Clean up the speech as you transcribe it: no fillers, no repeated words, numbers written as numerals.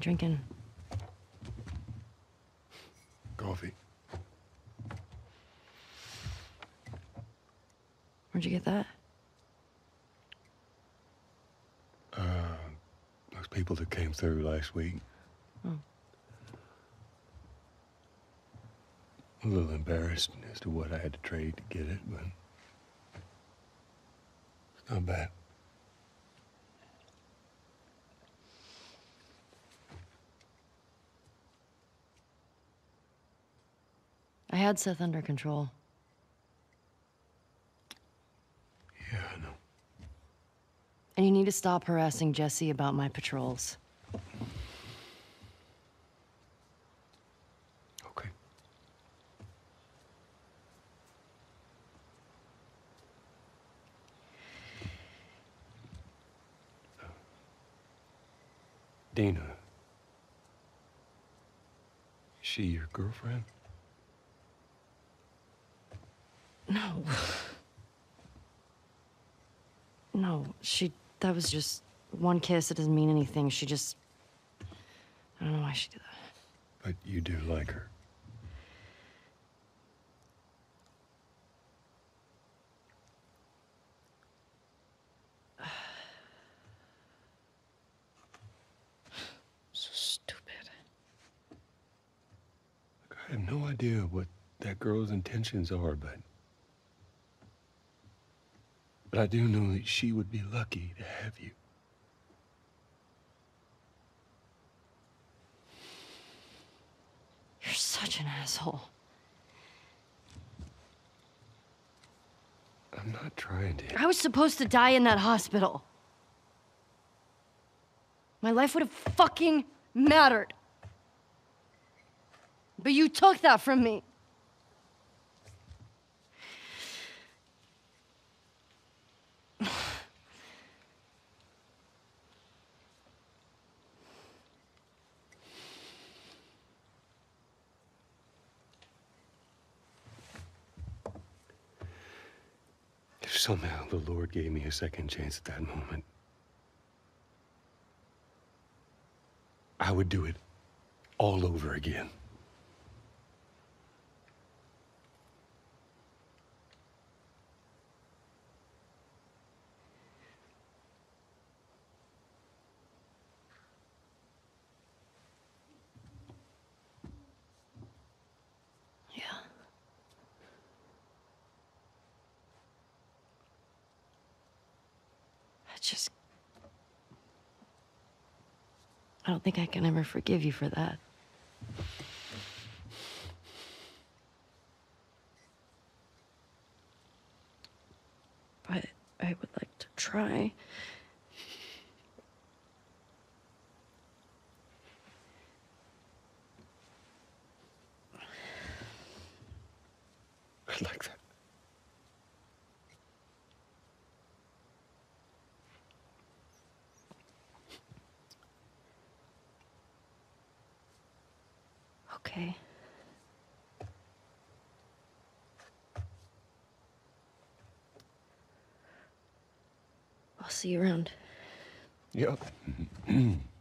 drinking? Coffee. Where'd you get that? Those people that came through last week. Oh. A little embarrassed as to what I had to trade to get it, but it's not bad. I had Seth under control. Yeah, I know. And you need to stop harassing Jesse about my patrols. Okay. Dina. Is she your girlfriend? No. No, that was just one kiss. It doesn't mean anything. She just... I don't know why she did that. But you do like her. So stupid. Look, I have no idea what that girl's intentions are, but I do know that she would be lucky to have you. You're such an asshole. I'm not trying to. I was supposed to die in that hospital. My life would have fucking mattered. But you took that from me. If somehow the Lord gave me a second chance at that moment, I would do it all over again. Yeah. I don't think I can ever forgive you for that. But I would like to try. I'd like that. Okay. I'll see you around. Yep.